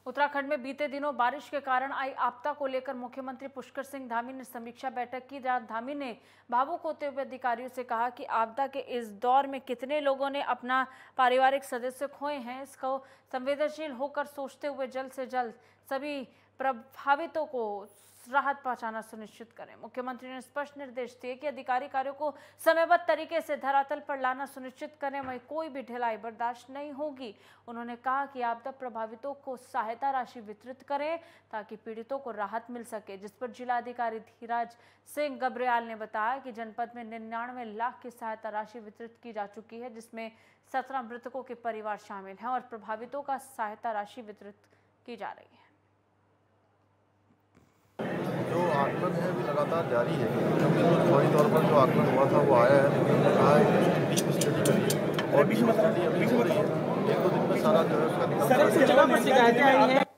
उत्तराखंड में बीते दिनों बारिश के कारण आई आपदा को लेकर मुख्यमंत्री पुष्कर सिंह धामी ने समीक्षा बैठक की, जहां धामी ने भावुक होते हुए अधिकारियों से कहा कि आपदा के इस दौर में कितने लोगों ने अपना पारिवारिक सदस्य खोए हैं, इसको संवेदनशील होकर सोचते हुए जल्द से जल्द सभी प्रभावितों को राहत पहुंचाना सुनिश्चित करें। मुख्यमंत्री ने स्पष्ट निर्देश दिए कि अधिकारी कार्यों को समयबद्ध तरीके से धरातल पर लाना सुनिश्चित करें, वहीं कोई भी ढिलाई बर्दाश्त नहीं होगी। उन्होंने कहा कि आपदा प्रभावितों को सहायता राशि वितरित करें ताकि पीड़ितों को राहत मिल सके, जिस पर जिलाधिकारी धीराज सिंह गब्रियाल ने बताया कि जनपद में 99 लाख की सहायता राशि वितरित की जा चुकी है, जिसमें 17 मृतकों के परिवार शामिल हैं और प्रभावितों का सहायता राशि वितरित की जा रही है। जो आकलन है अभी लगातार जारी है, क्योंकि तो फौरी तौर पर जो आकलन हुआ था वो आया है, लेकिन उन्होंने कहा है कि डीप स्टडी करिए और डीप स्टडी अभी हो रही है। 1-2 दिन में सारा जो है उसका निकल शिकायतें आई हैं।